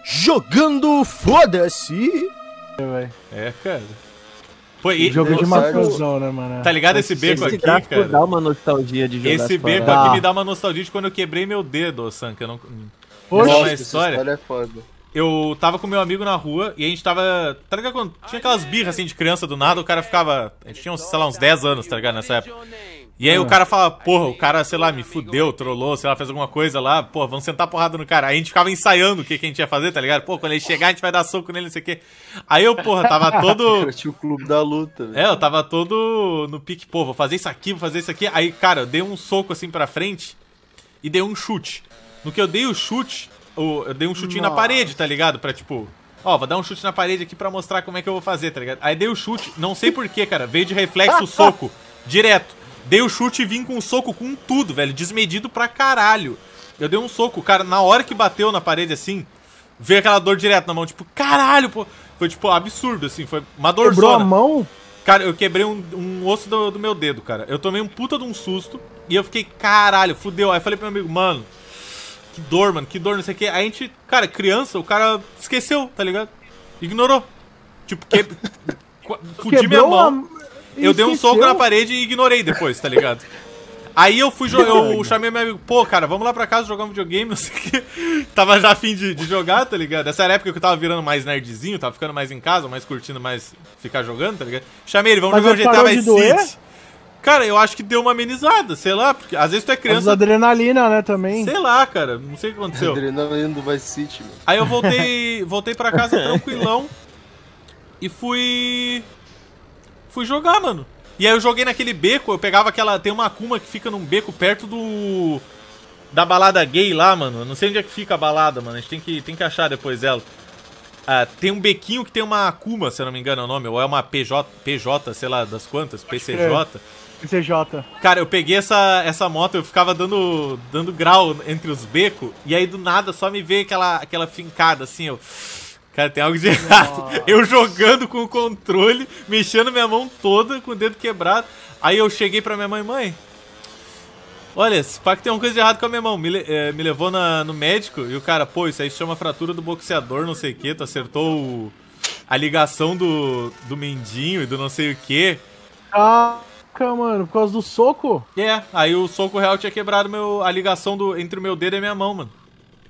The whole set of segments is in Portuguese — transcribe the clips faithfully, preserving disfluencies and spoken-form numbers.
Jogando foda-se. É, cara. Pô, e, jogo de sabe, mafusão, né, mano? Tá ligado esse beco esse aqui, cara? Dá uma nostalgia de jogar. Esse beco paradas. aqui me dá uma nostalgia de quando eu quebrei meu dedo, ô Sam, que eu não... Poxa, Essa é uma essa história. história é foda. Eu tava com meu amigo na rua e a gente tava... Tá ligado quando tinha aquelas birras assim de criança do nada, o cara ficava... A gente tinha, uns, sei lá, uns dez anos, tá ligado, nessa época. E aí o cara fala, porra, o cara, sei lá, me fudeu, trollou, sei lá, fez alguma coisa lá, pô, vamos sentar porrada no cara. Aí a gente ficava ensaiando o que, que a gente ia fazer, tá ligado? Pô, quando ele chegar a gente vai dar soco nele, não sei o quê. Aí eu, porra, tava todo... Eu tinha o clube da luta, velho. É, eu tava todo no pique, pô, vou fazer isso aqui, vou fazer isso aqui. Aí, cara, eu dei um soco assim pra frente e dei um chute. No que eu dei o chute, eu dei um chutinho Nossa. na parede, tá ligado? Pra tipo, ó, vou dar um chute na parede aqui pra mostrar como é que eu vou fazer, tá ligado? Aí dei o chute, não sei porquê, cara, veio de reflexo o soco, direto. Dei o chute e vim com um soco com tudo, velho, desmedido pra caralho. Eu dei um soco, cara, na hora que bateu na parede assim, veio aquela dor direto na mão, tipo, caralho, pô. Foi, tipo, absurdo, assim, foi uma dorzona. Quebrou a mão? Cara, eu quebrei um, um osso do, do meu dedo, cara. Eu tomei um puta de um susto e eu fiquei, caralho, fudeu. Aí eu falei pro meu amigo, mano, que dor, mano, que dor, não sei o que. Aí a gente, cara, criança, o cara esqueceu, tá ligado? Ignorou. Tipo, que... fudi minha mão. A... Eu dei um soco na parede e ignorei depois, tá ligado? Aí eu fui jogar, eu chamei meu amigo, pô, cara, vamos lá pra casa jogar um videogame, não sei o que. Tava já afim de, de jogar, tá ligado? Essa era a época que eu tava virando mais nerdzinho, tava ficando mais em casa, mais curtindo mais ficar jogando, tá ligado? Chamei ele, vamos Mas jogar um G T A Vice City. Doer? Cara, eu acho que deu uma amenizada, sei lá, porque às vezes tu é criança... Mas adrenalina, né, também. Sei lá, cara, não sei o que aconteceu. Adrenalina do Vice City, mano. Aí eu voltei, voltei pra casa tranquilão e fui... Fui jogar, mano. E aí eu joguei naquele beco, eu pegava aquela... Tem uma Akuma que fica num beco perto do... Da balada gay lá, mano. Eu não sei onde é que fica a balada, mano. A gente tem que, tem que achar depois dela. Ah, tem um bequinho que tem uma Akuma, se eu não me engano é o nome. Ou é uma P J, P J, sei lá das quantas, P C J. P C J. Cara, eu peguei essa, essa moto, eu ficava dando, dando grau entre os becos. E aí do nada só me veio aquela, aquela fincada assim, eu... Cara, tem algo de errado. Nossa. Eu jogando com o controle, mexendo minha mão toda, com o dedo quebrado. Aí eu cheguei pra minha mãe, mãe, olha, esse pá que tem uma coisa de errado com a minha mão. Me, é, me levou na, no médico e o cara, pô, isso aí se chama fratura do boxeador, não sei o que. Tu acertou o, a ligação do, do mendinho e do não sei o que. Caraca, mano, por causa do soco? É, aí o soco real tinha quebrado meu, a ligação do, entre o meu dedo e a minha mão, mano.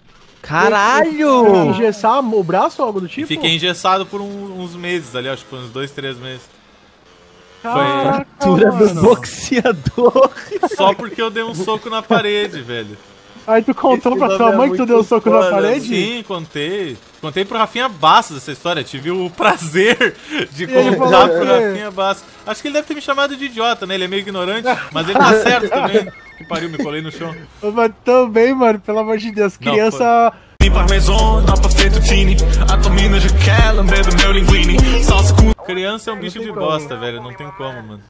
Caralho! Engessar o braço ou algo do tipo? E fiquei engessado por um, uns meses ali, acho que foi uns dois, três meses. Caraca, fratura do mano. boxeador. Só porque eu dei um soco na parede, velho. Aí tu contou pra tua mãe que tu deu um soco na parede? Sim, contei. Contei pro Rafinha Bastos essa história. Tive o prazer de ele contar falou pro que- Rafinha Bastos. Acho que ele deve ter me chamado de idiota, né? Ele é meio ignorante, mas ele tá certo também. Que pariu, me colei no chão. Mas também, mano, pelo amor de Deus, Não, criança... Parmesan, dá pra fettuccine. A tua mina já quer lamber do meu linguine. Salsa com Criança é um bicho tem de como. bosta, velho. Não tem como, mano.